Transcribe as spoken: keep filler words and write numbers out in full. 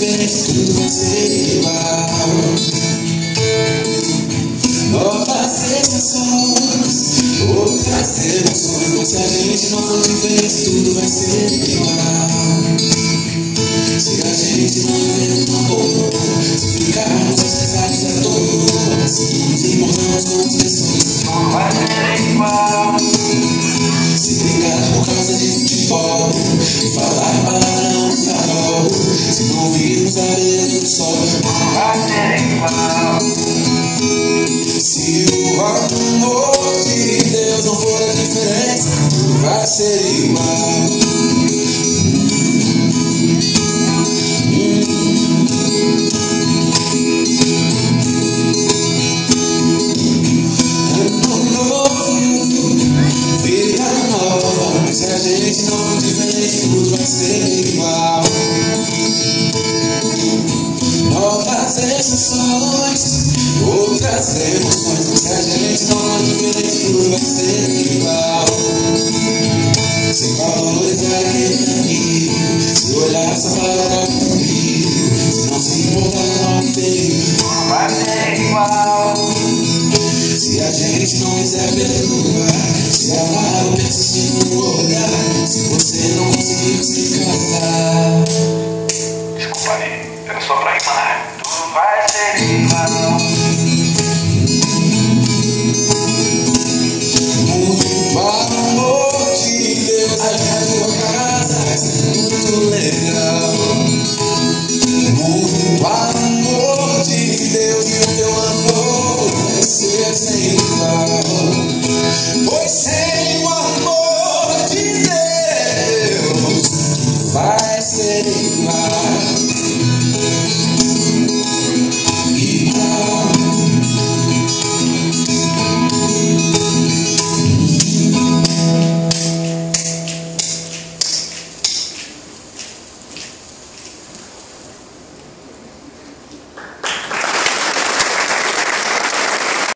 diferente, tudo vai ser igual. Novas sensações, outras emoções. Se a gente não for diferente, tudo vai ser igual. Se a gente não viver no amor, se ficarmos obcecados à toa, se nos importamos com as pessoas, não vai ser igual. Se brigar por causa de futebol e falar palavrão no farol, se não virmos a beleza do sol, não vai ser igual. Se o amor de Deus não for a diferença, tudo vai ser igual. Se a gente não for diferente, tudo vai ser igual. Novas sensações, outras emoções. Se a gente não for diferente, tudo vai ser igual. Sem valorizar aquele amigo, se olhar só para o comigo, se não se importar com o perigo, tudo vai ser igual. Se a gente não quiser perdoar, se amar ou persistir no olhar, se você não conseguir se casar. Desculpa aí, era só pra rimar. Tudo vai ser igual. Muito amor de Deus, aí a tua casa vai ser muito legal. Muito amor de Deus e o teu amor vai ser sem igual. Pois sem